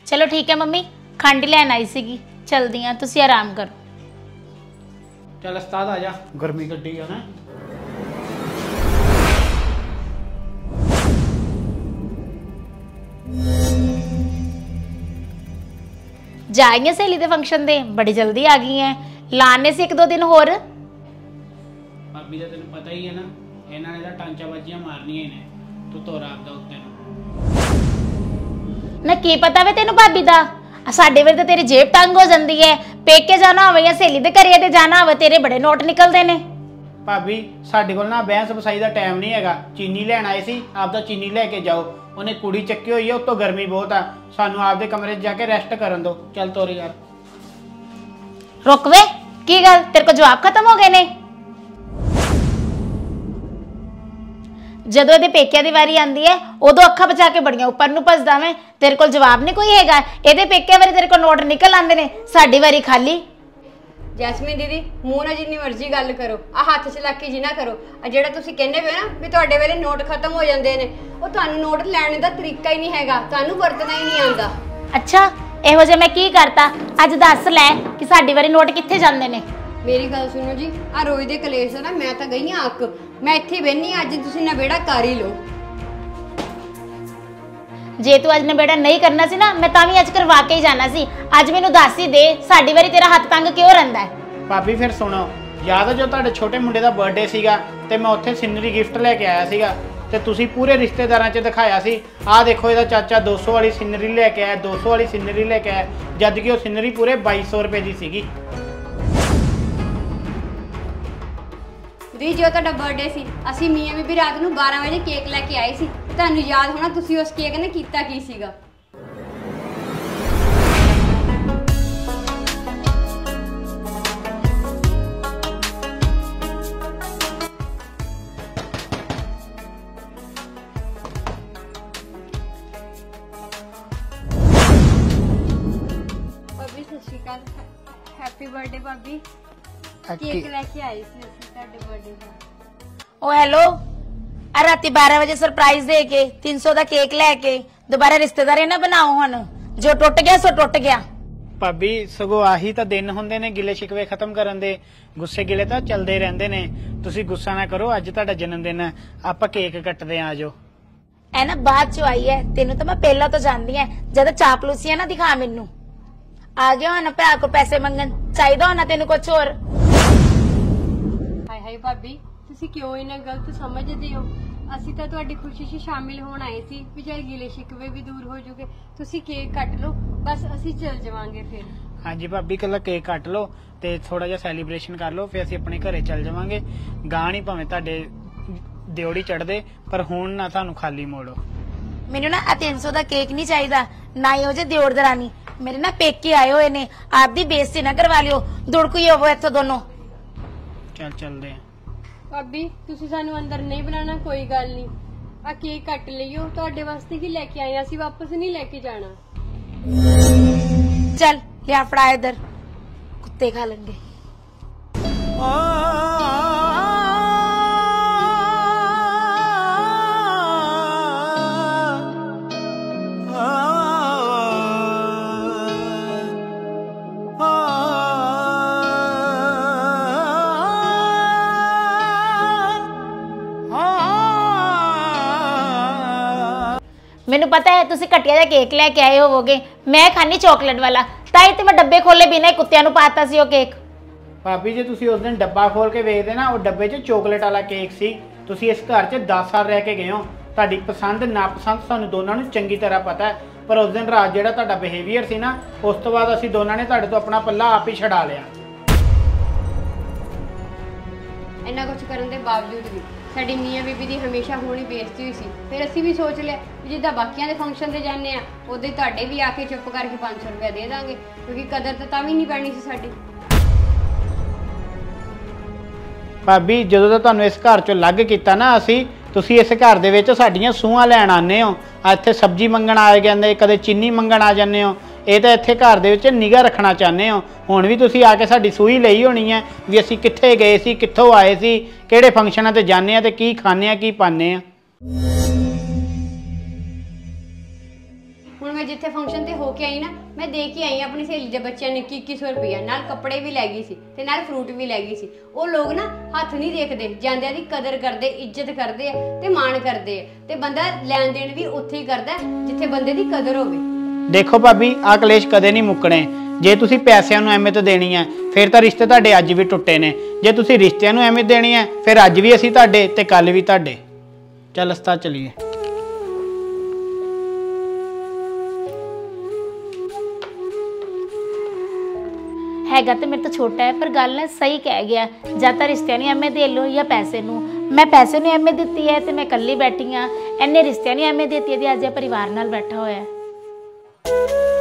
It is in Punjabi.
चलो ठीक है मम्मी, खंड लैन आई सीगी, चलदी हाँ, तुसी आराम करो। चल उस्ताद आ जा, गर्मी गड्डी है ना। जाएंगे सहेली दे फंक्शन दे, बड़ी जल्दी आ गई हैं, लाने से 1-2 दिन होर। भाभी दा तेन पता ही है ना, इन्होंने तो टांचा बाजियां मारनियां ने, तू तोरा आपदा उत्ते ना की पता वे तेनू भाभी दा, साडे वे तेरी जेब तंग हो जाती है, पेके जाना होवे या सहेली दे घरे ते जाना होवे, तेरे बड़े नोट निकलते ने। भाभी साडे कोल ना बहस बसाई दा टाइम नहीं हैगा, चीनी लैन आए सी, आपदा चीनी लेके जाओ, उन्हें कुड़ी चक्की हुई है, उत्तों गर्मी बहुत आ, सानू आपदे कमरे च जाके रेस्ट करन दो। चल तोर यार। रुक वे, की गल तेरे को जवाब खत्म हो गए ने? जदों इहदे पेकिया दी वारी आंदी है उदों अखां बचा के बड़ियां उपर नूं भजदा मैं, तेरे कोल जवाब नहीं कोई हैगा। इहदे पेकिया वारी तेरे को नोट निकल आंदे ने, साडी वारी खाली। जैस्मीन दीदी मूँह ना जिन्नी मर्जी गल करो, आ हाथ चलाकी जी ना करो। आ जिहड़ा तुसीं कहंदे पे ना भी तुहाडे वेले नोट खत्म हो जांदे ने, ਉਹ ਤੁਹਾਨੂੰ ਨੋਟ ਲੈਣ ਦਾ ਤਰੀਕਾ ਹੀ ਨਹੀਂ ਹੈਗਾ, ਤੁਹਾਨੂੰ ਵਰਤਣਾ ਹੀ ਨਹੀਂ ਆਉਂਦਾ। ਅੱਛਾ ਇਹੋ ਜਿਹਾ ਮੈਂ ਕੀ ਕਰਤਾ? ਅੱਜ ਦੱਸ ਲੈ ਕਿ ਸਾਡੀ ਵਾਰੀ ਨੋਟ ਕਿੱਥੇ ਜਾਂਦੇ ਨੇ। ਮੇਰੀ ਗੱਲ ਸੁਣੋ ਜੀ, ਆ ਰੋਜ਼ ਦੇ ਕਲੇਸ਼ ਨਾ ਮੈਂ ਤਾਂ ਗਈ ਆ ਅੱਕ, ਮੈਂ ਇੱਥੇ ਬੈਣੀ ਅੱਜ ਤੁਸੀਂ ਨਵੇੜਾ ਕਰ ਹੀ ਲਓ। ਜੇ ਤੂੰ ਅੱਜ ਨਵੇੜਾ ਨਹੀਂ ਕਰਨਾ ਸੀ ਨਾ, ਮੈਂ ਤਾਂ ਵੀ ਅੱਜ ਕਰਵਾ ਕੇ ਹੀ ਜਾਣਾ ਸੀ। ਅੱਜ ਮੈਨੂੰ ਦੱਸ ਹੀ ਦੇ ਸਾਡੀ ਵਾਰੀ ਤੇਰਾ ਹੱਥ ਤੰਗ ਕਿਉਂ ਰਹਿੰਦਾ ਹੈ? ਭਾਬੀ ਫਿਰ ਸੁਣੋ, ਯਾਦ ਹੈ ਜੋ ਤੁਹਾਡੇ ਛੋਟੇ ਮੁੰਡੇ ਦਾ ਬਰਥਡੇ ਸੀਗਾ ਤੇ ਮੈਂ ਉੱਥੇ ਸਿਨਰੀ ਗਿਫਟ ਲੈ ਕੇ ਆਇਆ ਸੀਗਾ ਤੇ ਤੁਸੀਂ ਪੂਰੇ ਰਿਸ਼ਤੇਦਾਰਾਂ 'ਚ ਦਿਖਾਇਆ ਸੀ, ਆਹ ਦੇਖੋ ਇਹਦਾ ਚਾਚਾ 200 ਵਾਲੀ ਸਿਨਰੀ ਲੈ ਕੇ ਆਇਆ, 200 ਵਾਲੀ ਸਿਨਰੀ ਲੈ ਕੇ ਆਇਆ, ਜਦ ਕਿ ਉਹ ਸਿਨਰੀ ਪੂਰੇ 2200 ਰੁਪਏ ਦੀ ਸੀਗੀ। ਦੀ ਜੋ ਤੁਹਾਡਾ ਬਰਥਡੇ ਸੀ, ਅਸੀਂ ਮੀਆਂ ਬੀਬੀ ਰਾਤ ਨੂੰ 12 ਵਜੇ ਕੇਕ ਲੈ ਕੇ ਆਏ ਸੀ, ਤੁਹਾਨੂੰ ਯਾਦ ਹੋਣਾ ਤੁਸੀਂ ਉਸ ਕੇਕ ਨੇ ਕੀਤਾ ਕੀ ਸੀਗਾ। हैप्पी बर्थडे भाभी, केक लेके आई सी ਅਸੀਂ ਤੁਹਾਡੇ ਬਰਥਡੇ ਦਾ। ओ हेलो, आ राती 12 वजे सरप्राइज दे के 300 ਦਾ ਕੇਕ ਲੈ ਕੇ ਦੁਬਾਰਾ ਰਿਸ਼ਤੇਦਾਰੀ ਨਾ ਬਣਾਓ, ਹੁਣ ਜੋ ਟੁੱਟ ਗਿਆ ਸੋ ਟੁੱਟ ਗਿਆ। ਭਾਬੀ ਸਗੋਂ ਆਹੀ ਤਾਂ ਦਿਨ ਹੁੰਦੇ ਨੇ ਗਿਲੇ ਸ਼ਿਕਵੇ ਖਤਮ ਕਰਨ ਦੇ, ਗੁੱਸੇ ਗਿਲੇ ਤਾਂ ਚੱਲਦੇ ਰਹਿੰਦੇ ਨੇ। ਤੁਸੀਂ ਗੁੱਸਾ ਨਾ ਕਰੋ, ਅੱਜ ਤੁਹਾਡਾ ਜਨਮ ਦਿਨ ਹੈ, ਆਪਾਂ ਕੇਕ ਕੱਟਦੇ ਆਂ, ਆਜੋ। ਐ ਨਾ ਬਾਅਦ ਚ ਆਈ ਹੈ, ਤੈਨੂੰ ਤਾਂ ਮੈਂ ਪਹਿਲਾਂ ਤੋਂ ਜਾਣਦੀ ਐ, ਜਦ ਚਾਪਲੂਸੀਆਂ ਨਾ ਦਿਖਾ ਮੈਨੂੰ। ਆ ਗਿਆ ਹੁਣ ਭਰਾ ਕੋ ਪੈਸੇ ਮੰਗਣ, ਚਾਹੀਦਾ ਹੋਣਾ ਤੈਨੂੰ ਕੁਝ ਹੋਰ। ਹਾਏ ਹਾਏ ਭਾਬੀ ਤੁਸੀਂ ਕਿਉਂ ਇਹਨਾਂ ਗਲਤ ਸਮਝਦੇ ਹੋ? ਅਸੀਂ ਤਾਂ ਤੁਹਾਡੀ ਖੁਸ਼ੀ 'ਚ ਸ਼ਾਮਿਲ ਹੋਣ ਆਏ ਸੀ, ਵੀ ਚਾਹੇ ਗਿਲੇ ਸ਼ਿਕਵੇ ਵੀ ਦੂਰ ਹੋ ਜੂਗੇ। ਤੁਸੀਂ ਕੇਕ ਕੱਟ ਲਓ, ਬਸ ਅਸੀਂ ਚੱਲ ਜਾਵਾਂਗੇ ਫਿਰ। ਹਾਂਜੀ ਭਾਬੀ, ਕੱਲਾ ਕੇਕ ਕੱਟ ਲਓ ਤੇ ਥੋੜਾ ਜਿਹਾ ਸੈਲੀਬ੍ਰੇਸ਼ਨ ਕਰ ਲਓ, ਫਿਰ ਅਸੀਂ ਆਪਣੇ ਘਰੇ ਚੱਲ ਜਾਵਾਂਗੇ। ਗਾਂ ਨਹੀਂ ਭਾਵੇਂ ਤੁਹਾਡੇ ਦਿਉੜੀ ਚੜਦੇ, ਪਰ ਹੁਣ ਨਾ ਤੁਹਾਨੂੰ ਖਾਲੀ ਮੋੜੋ। ਮੈਨੂੰ ਨਾ 300 ਦਾ ਕੇਕ ਨਹੀਂ ਚਾਹੀਦਾ, ਨਾ ਹੀ ਉਹ ਜੇ ਦਿਓਰ ਦਰਾਨੀ। ਮੇਰੇ ਨਾ ਪੇਕੇ ਆਏ ਹੋਏ ਨੇ, ਆਪਦੀ ਬੇਇੱਜ਼ਤੀ ਨਾ ਕਰਵਾ ਲਿਓ, ਦੁੜਕੂ ਹੋਵੋ ਇੱਥੋਂ ਦੋਨੋਂ। ਚੱਲ ਚੱਲਦੇ ਆ। ਭਾਬੀ ਤੁਸੀਂ ਸਾਨੂੰ ਅੰਦਰ ਨਹੀਂ ਬੁਲਾਣਾ, ਕੋਈ ਗੱਲ ਨਹੀਂ, ਆ ਕੇਕ ਕੱਟ ਲਈਓ, ਤੁਹਾਡੇ ਵਾਸਤੇ ਹੀ ਲੈ ਕੇ ਆਏ, ਅਸੀਂ ਵਾਪਸ ਨਹੀਂ ਲੈ ਕੇ ਜਾਣਾ। ਚੱਲ ਲਿਆ ਫੜਾ ਇਧਰ, ਕੁੱਤੇ ਖਾ ਲੈਣਗੇ। ਮੈਨੂੰ ਪਤਾ ਹੈ ਤੁਸੀਂ ਘਟਿਆ ਜਿਹਾ ਕੇਕ ਲੈ ਕੇ ਆਏ ਹੋਵੋਗੇ, ਮੈਂ ਖਾਣੀ ਚਾਕਲੇਟ ਵਾਲਾ, ਤਾਈ ਤੇ ਮੈਂ ਡੱਬੇ ਖੋਲੇ ਬਿਨਾਂ ਹੀ ਕੁੱਤਿਆਂ ਨੂੰ ਪਾਤਾ ਸੀ ਉਹ ਕੇਕ। ਭਾਬੀ ਜੇ ਤੁਸੀਂ ਉਸ ਦਿਨ ਡੱਬਾ ਖੋਲ ਕੇ ਵੇਖਦੇ ਨਾ, ਉਹ ਡੱਬੇ 'ਚ ਚਾਕਲੇਟ ਵਾਲਾ ਕੇਕ ਸੀ। ਤੁਸੀਂ ਇਸ ਘਰ 'ਚ 10 ਸਾਲ ਰਹਿ ਕੇ ਗਏ ਹੋ, ਤੁਹਾਡੀ ਪਸੰਦ ਨਾਪਸੰਦ ਸਾਨੂੰ ਦੋਨਾਂ ਨੂੰ ਚੰਗੀ ਤਰ੍ਹਾਂ ਪਤਾ ਹੈ, ਪਰ ਉਸ ਦਿਨ ਰਾਤ ਜਿਹੜਾ ਤੁਹਾਡਾ ਬਿਹੇਵੀਅਰ ਸੀ ਨਾ, ਉਸ ਤੋਂ ਬਾਅਦ ਅਸੀਂ ਦੋਨਾਂ ਨੇ ਤੁਹਾਡੇ ਤੋਂ ਆਪਣਾ ਪੱਲਾ ਆਪ ਹੀ ਛਡਾ ਲਿਆ। ਇੰਨਾ ਕੁਝ ਕਰਨ ਦੇ ਬਾਵਜੂਦ ਵੀ ਸਾਡੀ ਮੀਆਂ ਬੀਬੀ ਦੀ ਹਮੇਸ਼ਾ ਹੋਣੀ ਬੇਇੱਜ਼ਤੀ ਹੋਈ ਸੀ। ਫਿਰ ਅਸੀਂ ਵੀ ਸੋਚ ਲਿਆ ਵੀ ਜਿੱਦਾਂ ਬਾਕੀਆਂ ਦੇ ਫੰਕਸ਼ਨ ਤੇ ਜਾਂਦੇ ਆ, ਉਹਦੇ ਤੁਹਾਡੇ ਵੀ ਆ ਕੇ ਚੁੱਪ ਕਰਕੇ 500 ਰੁਪਇਆ ਦੇ ਦਾਂਗੇ, ਕਿਉਂਕਿ ਕਦਰ ਤਾਂ ਵੀ ਨਹੀਂ ਪੈਣੀ ਸੀ ਸਾਡੀ। ਭਾਬੀ ਜਦੋਂ ਦਾ ਤੁਹਾਨੂੰ ਇਸ ਘਰ 'ਚੋਂ ਅਲੱਗ ਕੀਤਾ ਨਾ ਅਸੀਂ, ਤੁਸੀਂ ਇਸ ਘਰ ਦੇ ਵਿੱਚ ਸਾਡੀਆਂ ਸੂਹਾਂ ਲੈਣ ਆਉਂਦੇ ਹੋ, ਇੱਥੇ ਸਬਜ਼ੀ ਮੰਗਣ ਆ ਜਾਂਦੇ, ਕਦੇ ਚੀਨੀ ਮੰਗਣ ਆ ਜਾਂਦੇ ਹੋ, ਇਹ ਤਾਂ ਇੱਥੇ ਘਰ ਦੇ ਵਿੱਚ ਨਿਗਾਹ ਰੱਖਣਾ ਚਾਹੁੰਦੇ ਹੋ। ਹੁਣ ਵੀ ਤੁਸੀਂ ਆ ਕੇ ਸਾਡੀ ਸੂਈ ਲਈ ਹੋਣੀ ਹੈ ਵੀ ਅਸੀਂ ਕਿੱਥੇ ਗਏ ਸੀ, ਕਿੱਥੋਂ ਆਏ ਸੀ, ਕਿਹੜੇ ਫੰਕਸ਼ਨਾਂ ਤੇ ਜਾਂਦੇ ਆ ਤੇ ਕੀ ਖਾਂਦੇ ਆ, ਕੀ ਪਾਉਂਦੇ ਆ। ਹੁਣ ਮੈਂ ਜਿੱਥੇ ਫੰਕਸ਼ਨ ਤੇ ਹੋ ਕੇ ਆਈ ਨਾ, ਮੈਂ ਦੇ ਕੇ ਆਈ ਆਪਣੀ ਸਹੇਲੀ ਦੇ ਬੱਚਿਆਂ ਨੇ 2100 ਰੁਪਇਆ, ਨਾਲ ਕੱਪੜੇ ਵੀ ਲੈ ਗਈ ਸੀ ਤੇ ਨਾਲ ਫਰੂਟ ਵੀ ਲੈ ਗਈ ਸੀ। ਉਹ ਲੋਕ ਨਾ ਹੱਥ ਨਹੀਂ ਦੇਖਦੇ, ਜਾਂਦਿਆਂ ਦੀ ਕਦਰ ਕਰਦੇ, ਇੱਜ਼ਤ ਕਰਦੇ ਆ ਤੇ ਮਾਣ ਕਰਦੇ ਆ, ਤੇ ਬੰਦਾ ਲੈਣ ਦੇਣ ਵੀ ਉੱਥੇ ਹੀ ਕਰਦਾ ਜਿੱਥੇ ਬੰਦੇ ਦੀ ਕਦਰ ਹੋਵੇ। ਦੇਖੋ ਭਾਬੀ, ਆਹ ਕਲੇਸ਼ ਕਦੇ ਨਹੀਂ ਮੁੱਕਣੇ। ਜੇ ਤੁਸੀਂ ਪੈਸਿਆਂ ਨੂੰ ਅਹਿਮੀਅਤ ਦੇਣੀ ਹੈ ਫਿਰ ਤਾਂ ਰਿਸ਼ਤੇ ਤੁਹਾਡੇ ਅੱਜ ਵੀ ਟੁੱਟੇ ਨੇ, ਜੇ ਤੁਸੀਂ ਰਿਸ਼ਤਿਆਂ ਨੂੰ ਅਹਿਮੀਅਤ ਦੇਣੀ ਹੈ ਫਿਰ ਅੱਜ ਵੀ ਅਸੀਂ ਤੁਹਾਡੇ ਤੇ ਕੱਲ ਵੀ ਤੁਹਾਡੇ। ਚੱਲ ਅਸਤਾ ਚਲੀਏ। ਹੈਗਾ ਤੇ ਮੇਰੇ ਤੋਂ ਛੋਟਾ ਹੈ, ਪਰ ਗੱਲ ਨੇ ਸਹੀ ਕਹਿ ਗਿਆ, ਜਾਂ ਤਾਂ ਰਿਸ਼ਤਿਆਂ ਨੂੰ ਅਹਿਮੀਅਤ ਦੇ ਲਓ ਜਾਂ ਪੈਸੇ ਨੂੰ। ਮੈਂ ਪੈਸੇ ਨੂੰ ਅਹਿਮੀਅਤ ਦਿੱਤੀ ਹੈ ਤੇ ਮੈਂ ਇਕੱਲੀ ਬੈਠੀ ਹਾਂ, ਇਹਨੇ ਰਿਸ਼ਤਿਆਂ ਨੂੰ ਅਹਿਮੀਅਤ ਦਿੱਤੀ ਹੈ ਤੇ ਅੱਜ ਇਹ ਪਰਿਵਾਰ ਨਾਲ ਬੈਠਾ ਹੋਇਆ ਹੈ।